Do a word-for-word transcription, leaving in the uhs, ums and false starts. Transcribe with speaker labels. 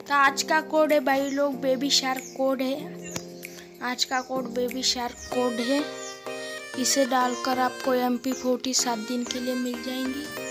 Speaker 1: तो आज का कोड है भाई लोग, बेबी शार्क कोड है। आज का कोड बेबी शार्क कोड है। इसे डालकर आपको एम पी फोर्टी सात दिन के लिए मिल जाएंगी।